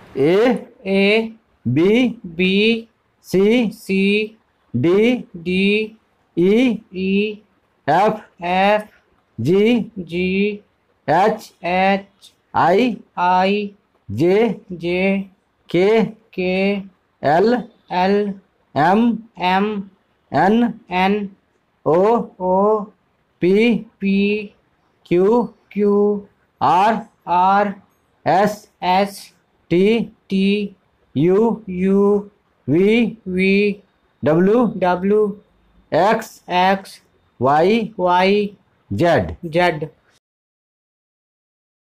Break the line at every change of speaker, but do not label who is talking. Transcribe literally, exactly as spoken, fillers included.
A
A
B
B
C
C
D
D
E
E
F
F
G
G
H
H
I
I
J
J
K
K
L
L
M
M
N
N
O
O
P
P
Q
Q
R
R
S
S
T
T
U
U
V
V
W
W
X
X
Y
Y
Z.
Z.